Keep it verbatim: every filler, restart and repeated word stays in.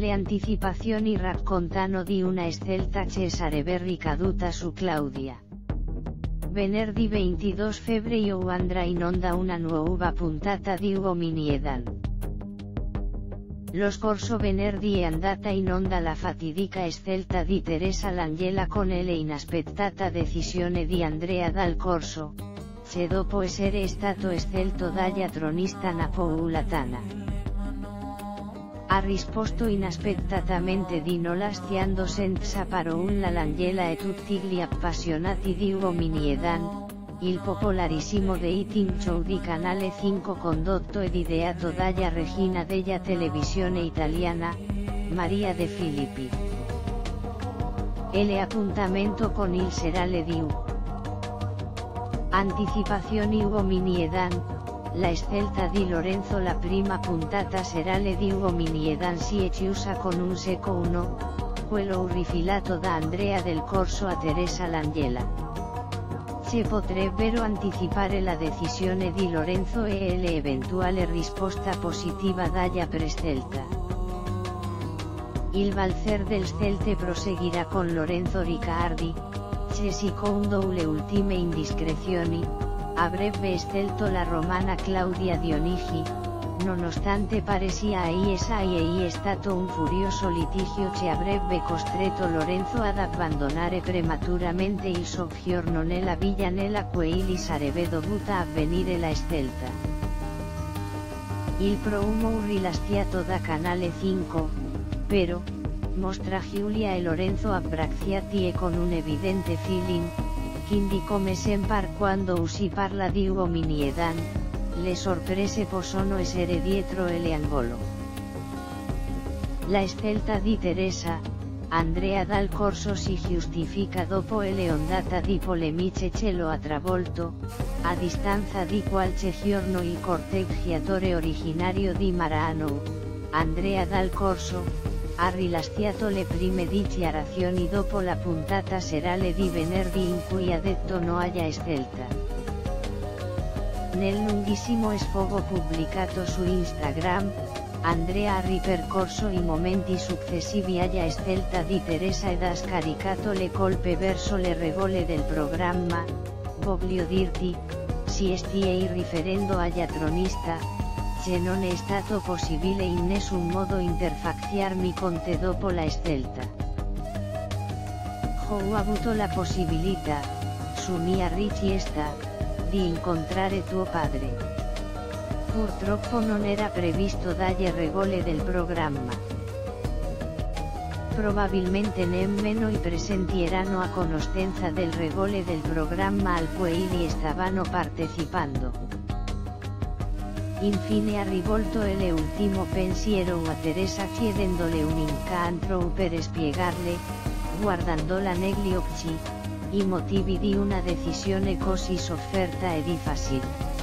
le anticipazioni raccontano di una scelta che sarebbe caduta su Claudia. Venerdì ventidue febbraio andrà in onda una nuova puntata di Uomini ed Ann. Lo scorso venerdì è andata in onda la fatidica scelta di Teresa Langella con la inaspettata decisione di Andrea Dal Corso, che dopo essere stato scelto dalla tronista napoletana, ha risposto inaspettatamente di no lasciando senza parola Langella e tutti gli appassionati di Uomini ed Ann, il popolarissimo dating show di Canale cinque condotto ed ideato dalla regina della televisione italiana, Maria De Filippi. E l'appuntamento con il serale di U. Anticipazioni Uomini ed Ann, la scelta di Lorenzo. La prima puntata serale di Uomini ed Ann si è chiusa con un secco uno, quello rifilato da Andrea Del Corso a Teresa Langella. Si potrebbero anticipare la decisione di Lorenzo e l'eventuale risposta positiva dalla prescelta. Il valzer del scelte proseguirà con Lorenzo Riccardi, che secondo le ultime indiscrezioni, avrebbe scelto la romana Claudia Dionigi, nonostante parecchia essa è stato un furioso litigio che avrebbe costretto Lorenzo ad abbandonare prematuramente il soggiorno nella villa nella quale sarebbe dovuta avvenire la scelta. Il promo rilasciato da Canale cinque, però, mostra Giulia e Lorenzo abbracciati e con un evidente feeling, quindi come sempre quando si parla di Uomini ed Ann, le sorprese possono essere dietro l'angolo. La scelta di Teresa, Andrea Dal Corso si giustifica dopo l'ondata di polemiche che lo ha travolto, a distanza di qualche giorno il corteggiatore originario di Marano, Andrea Dal Corso, ha rilasciato le prime dichiarazioni dopo la puntata serale di venerdì in cui ha detto no alla scelta. Nel lunghissimo sfogo pubblicato su Instagram, Andrea ha ripercorso i momenti successivi alla scelta di Teresa ed ha scaricato le colpe verso le regole del programma. Voglio dirti, si stia riferendo alla tronista, che non è stato possibile in nessun modo interfacciarmi con te dopo la scelta. Ho avuto la possibilità, su mia richiesta, di incontrare tuo padre. Purtroppo non era previsto dalle regole del programma. Probabilmente nemmeno i presenti erano a conoscenza del regole del programma al quale stavano partecipando. Infine ha rivolto l'ultimo pensiero a Teresa chiedendole un incontro per spiegarle, guardandola negli occhi, i motivi di una decisione così sofferta e difficile.